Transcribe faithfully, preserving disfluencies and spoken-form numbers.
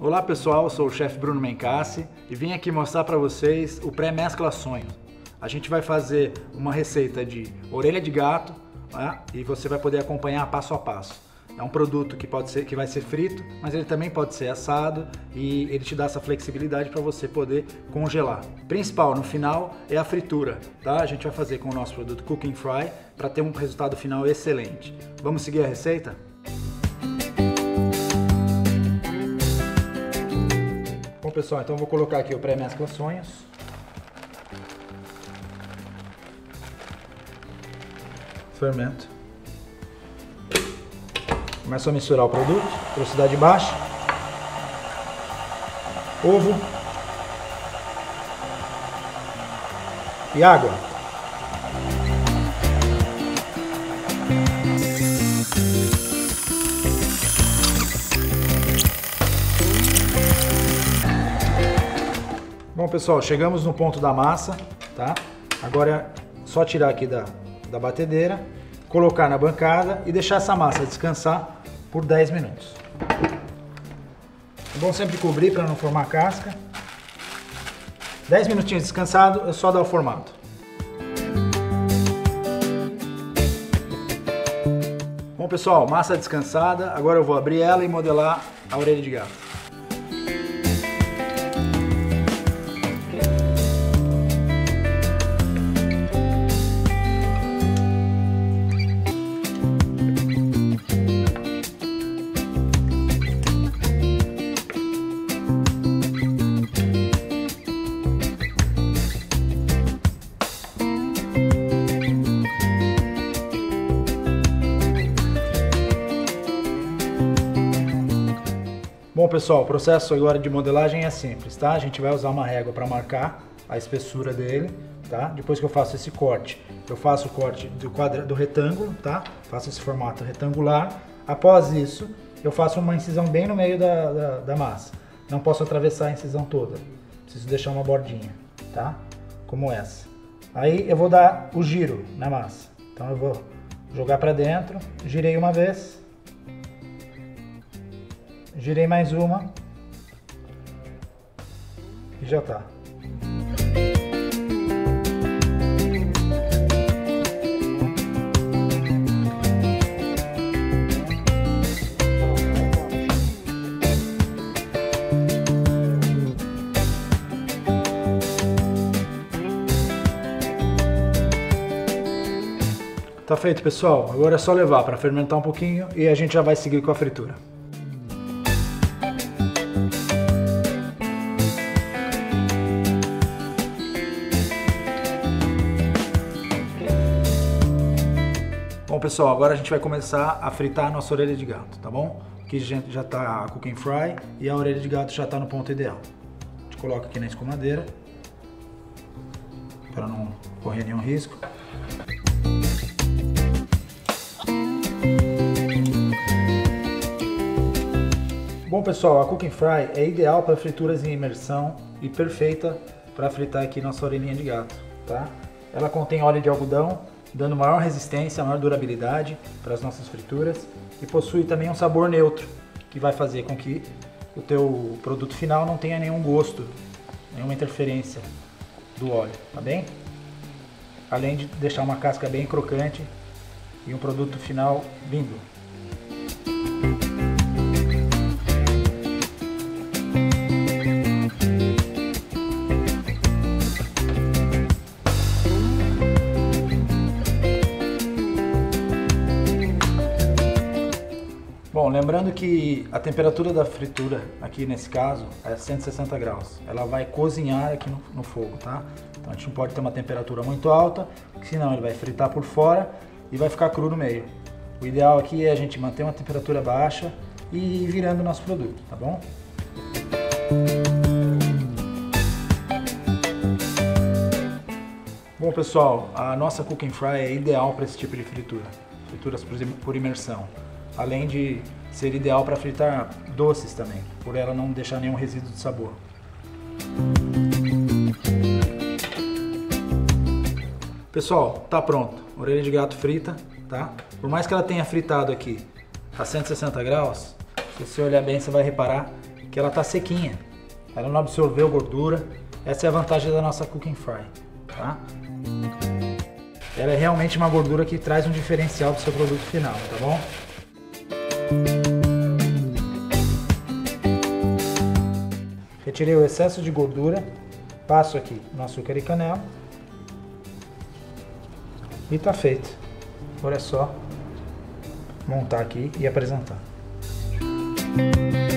Olá pessoal, eu sou o chefe Bruno Mencassi e vim aqui mostrar para vocês o pré-mescla sonho. A gente vai fazer uma receita de orelha de gato, né? E você vai poder acompanhar passo a passo. É um produto que, pode ser, que vai ser frito, mas ele também pode ser assado e ele te dá essa flexibilidade para você poder congelar. O principal no final é a fritura, tá? A gente vai fazer com o nosso produto Cook and Fry para ter um resultado final excelente. Vamos seguir a receita? Bom pessoal, então eu vou colocar aqui o pré-mescla sonhos. Fermento. Começo a misturar o produto, velocidade baixa. Ovo. E água. Bom pessoal, chegamos no ponto da massa, tá? Agora é só tirar aqui da, da batedeira, colocar na bancada e deixar essa massa descansar por dez minutos. É bom sempre cobrir para não formar casca. dez minutinhos descansado, é só dar o formato. Bom pessoal, massa descansada, agora eu vou abrir ela e modelar a orelha de gato. Bom pessoal, o processo agora de modelagem é simples, tá? A gente vai usar uma régua para marcar a espessura dele, tá? Depois que eu faço esse corte, eu faço o corte do, quadra, do retângulo, tá? Faço esse formato retangular. Após isso, eu faço uma incisão bem no meio da, da, da massa. Não posso atravessar a incisão toda, preciso deixar uma bordinha, tá? Como essa. Aí eu vou dar o giro na massa. Então eu vou jogar para dentro, girei uma vez. Girei mais uma e já tá. Tá feito pessoal, agora é só levar para fermentar um pouquinho e a gente já vai seguir com a fritura. Bom pessoal, agora a gente vai começar a fritar a nossa orelha de gato, tá bom? Aqui já está a Cook and Fry e a orelha de gato já está no ponto ideal. A gente coloca aqui na escumadeira para não correr nenhum risco. Bom pessoal, a Cook and Fry é ideal para frituras em imersão e perfeita para fritar aqui nossa orelhinha de gato, tá? Ela contém óleo de algodão, dando maior resistência, maior durabilidade para as nossas frituras e possui também um sabor neutro, que vai fazer com que o teu produto final não tenha nenhum gosto, nenhuma interferência do óleo, tá bem? Além de deixar uma casca bem crocante e um produto final lindo. Bom, lembrando que a temperatura da fritura, aqui nesse caso, é cento e sessenta graus. Ela vai cozinhar aqui no, no fogo, tá? Então a gente não pode ter uma temperatura muito alta, porque senão ele vai fritar por fora e vai ficar cru no meio. O ideal aqui é a gente manter uma temperatura baixa e ir virando o nosso produto, tá bom? Bom pessoal, a nossa Cook and Fry é ideal para esse tipo de fritura, frituras por imersão. Além de ser ideal para fritar doces também, por ela não deixar nenhum resíduo de sabor. Pessoal, tá pronto. Orelha de gato frita, tá? Por mais que ela tenha fritado aqui a cento e sessenta graus, se você olhar bem, você vai reparar que ela tá sequinha. Ela não absorveu gordura. Essa é a vantagem da nossa Cooking Fry, tá? Ela é realmente uma gordura que traz um diferencial do seu produto final, tá bom? Retirei o excesso de gordura, passo aqui no açúcar e canela e tá feito. Agora é só montar aqui e apresentar.